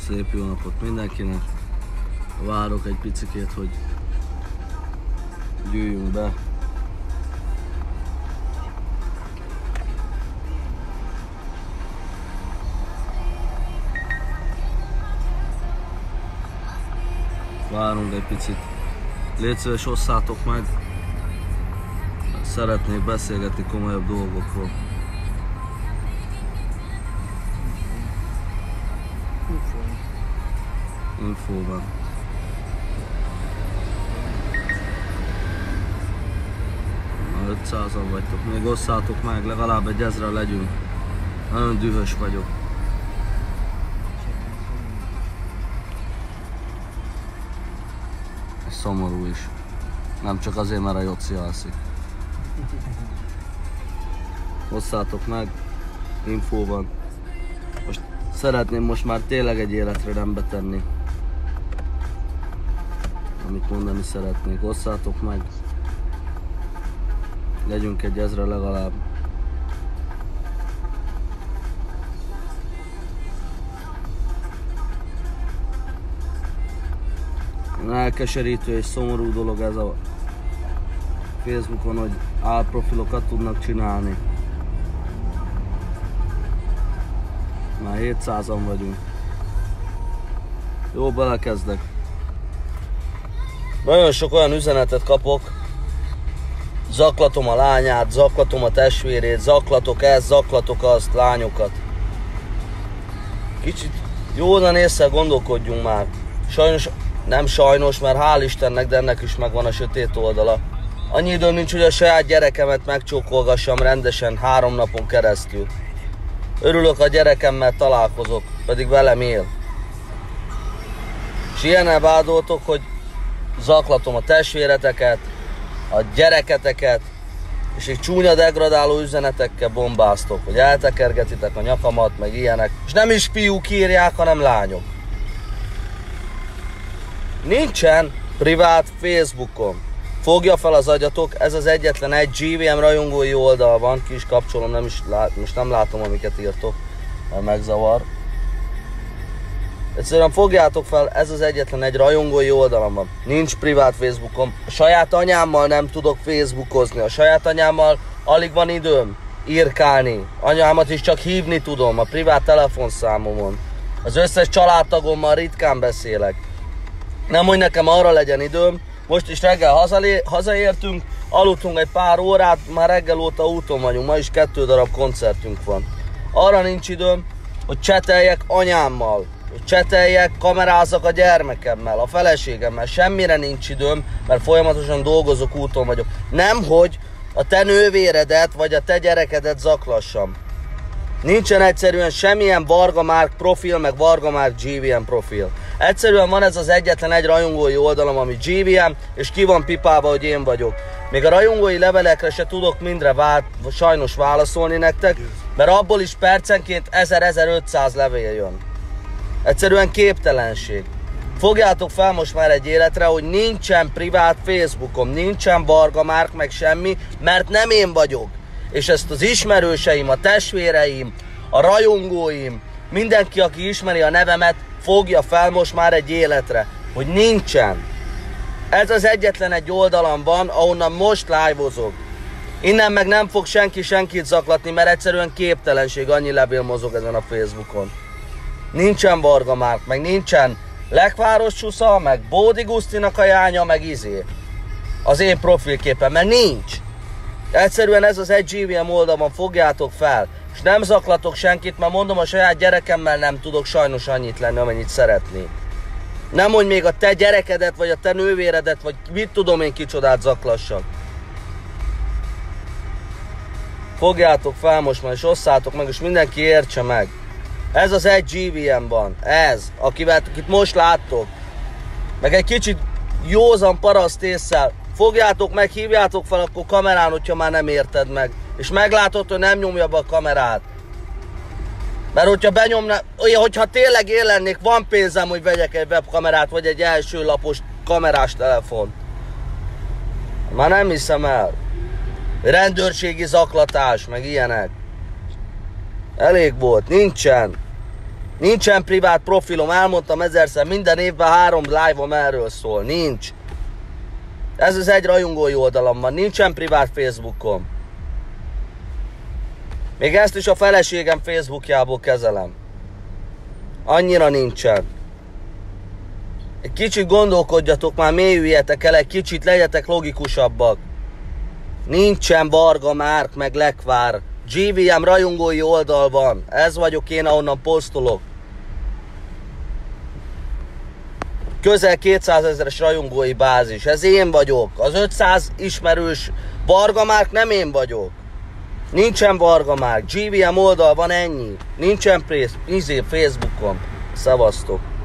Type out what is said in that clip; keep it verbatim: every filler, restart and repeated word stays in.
Szép jó napot mindenkinek. Várok egy picikét, hogy gyűjjünk be. Várunk egy picit. Légy szíves, osszátok meg. Szeretnék beszélgetni komolyabb dolgokról. Infóban. Na, ötszázan vagytok, még osszátok meg, legalább egy ezre legyünk. Nagyon dühös vagyok. És szomorú is. Nem csak azért, mert a Joci alszik. Osszátok meg, infóban. Most szeretném most már tényleg egy életre rendbe tenni, amit mondani szeretnék. Osszátok meg, legyünk egy ezre legalább. Elkeserítő és szomorú dolog ez a Facebookon, hogy álprofilokat tudnak csinálni. Már hétszázan vagyunk. Jó, belekezdek. Nagyon sok olyan üzenetet kapok. Zaklatom a lányát, zaklatom a testvérét, zaklatok ezt, zaklatok azt, lányokat. Kicsit józan észre gondolkodjunk már. Sajnos, nem sajnos, mert hál' Istennek, de ennek is megvan a sötét oldala. Annyi időm nincs, hogy a saját gyerekemet megcsókolgassam rendesen három napon keresztül. Örülök a gyerekemmel találkozok, pedig velem él. És ilyennel vádoltok, hogy zaklatom a testvéreteket, a gyereketeket, és egy csúnya degradáló üzenetekkel bombáztok, hogy eltekergetitek a nyakamat, meg ilyenek. És nem is fiúk írják, hanem lányok. Nincsen privát Facebookon. Fogja fel az agyatok, ez az egyetlen egy gé vé em rajongói oldal van, ki is kapcsolom, nem is lát, most nem látom, amiket írtok, mert megzavar. Egyszerűen fogjátok fel, ez az egyetlen egy rajongói oldalam van. Nincs privát Facebookom, a saját anyámmal nem tudok Facebookozni, a saját anyámmal alig van időm írkálni, anyámat is csak hívni tudom a privát telefonszámomon. Az összes családtagommal ritkán beszélek. Nem, hogy nekem arra legyen időm. Most is reggel hazalé, hazaértünk, aludtunk egy pár órát, már reggel óta úton vagyunk, ma is kettő darab koncertünk van. Arra nincs időm, hogy cseteljek anyámmal, hogy cseteljek, kamerázzak a gyermekemmel, a feleségemmel, semmire nincs időm, mert folyamatosan dolgozok, úton vagyok. Nemhogy a te nővéredet vagy a te gyerekedet zaklassam. Nincsen egyszerűen semmilyen Varga Márk profil, meg Varga Márk gé vé em profil. Egyszerűen van ez az egyetlen egy rajongói oldalam, ami gé vé em, és ki van pipálva, hogy én vagyok. Még a rajongói levelekre se tudok mindre vá sajnos válaszolni nektek, mert abból is percenként ezer-ezerötszáz levél jön. Egyszerűen képtelenség. Fogjátok fel most már egy életre, hogy nincsen privát Facebookom, nincsen Varga Márk, meg semmi, mert nem én vagyok. És ezt az ismerőseim, a testvéreim, a rajongóim, mindenki, aki ismeri a nevemet, fogja fel most már egy életre, hogy nincsen. Ez az egyetlen egy oldalam van, ahonnan most live-ozok. Innen meg nem fog senki senkit zaklatni, mert egyszerűen képtelenség, annyi levél mozog ezen a Facebookon. Nincsen Varga Márk, meg nincsen Lekváros Csusza, meg Bódi Gusztinak a jánya, meg izé. Az én profilképen, mert nincs. Egyszerűen ez az egy gé vé em oldalon fogjátok fel, és nem zaklatok senkit, mert mondom, a saját gyerekemmel nem tudok sajnos annyit lenni, amennyit szeretnék. Nem, hogy még a te gyerekedet, vagy a te nővéredet, vagy mit tudom én kicsodát zaklassak. Fogjátok fel most már, és osszátok meg, és mindenki értse meg. Ez az egy gé vé em van, ez, akivel, akit most láttok. Meg egy kicsit józan paraszt ésszel. Fogjátok meg, hívjátok fel akkor kamerán, hogyha már nem érted meg. És meglátod, hogy nem nyomja be a kamerát. Mert hogyha benyomna, olyan, hogyha tényleg én lennék, van pénzem, hogy vegyek egy webkamerát, vagy egy első lapos kamerás telefon. Már nem hiszem el. Rendőrségi zaklatás, meg ilyenek. Elég volt, nincsen. Nincsen privát profilom, elmondtam ezerszer, minden évben három live-om erről szól. Nincs. Ez az egy rajongói oldalam van, nincsen privát Facebookom. Még ezt is a feleségem Facebookjából kezelem. Annyira nincsen. Egy kicsit gondolkodjatok már, mélyüljetek el, egy kicsit legyetek logikusabbak. Nincsen Varga Márk meg Lekvár. gé vé em rajongói oldal van. Ez vagyok én, ahonnan posztolok. Közel kétszázezeres rajongói bázis. Ez én vagyok. Az ötszáz ismerős Varga Márk nem én vagyok. Nincsen Varga Márk. gé vé em oldal van, ennyi. Nincsen prész, izé, Facebookon. Szevasztok.